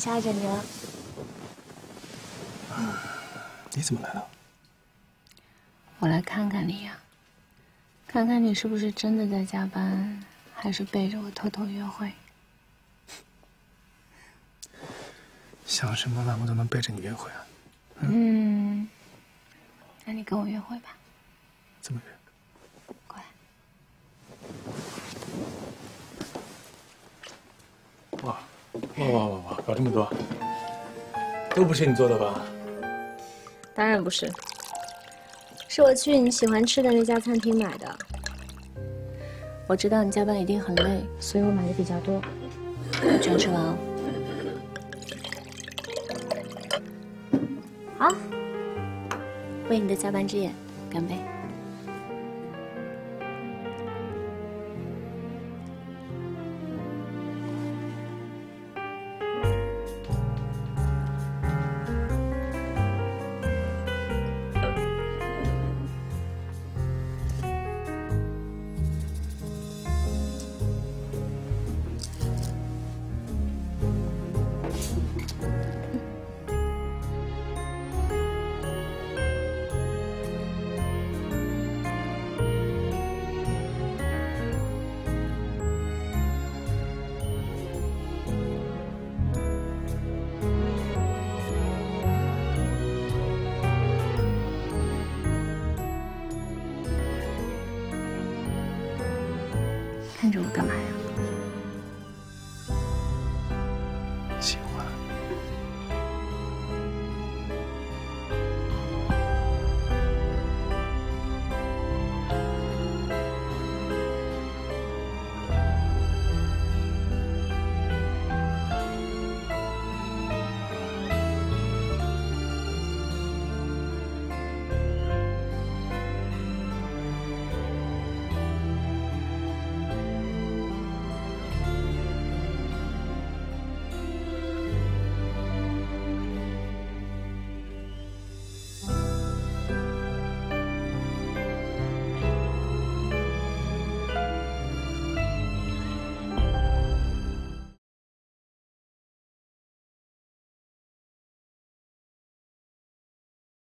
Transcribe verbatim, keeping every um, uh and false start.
吓着你了。 你怎么来了？ 我来看看你呀，看看你是不是真的在加班，还是背着我偷偷约会。 想什么了？我都能背着你约会啊。 嗯，嗯那你跟我约会吧。 怎么约？ 过来。 哇哇哇哇哇！搞这么多，都不是你做的吧？ 当然不是，是我去你喜欢吃的那家餐厅买的。我知道你加班一定很累，所以我买的比较多。你全吃完哦。好，为你的加班之夜干杯！看着我干嘛呀？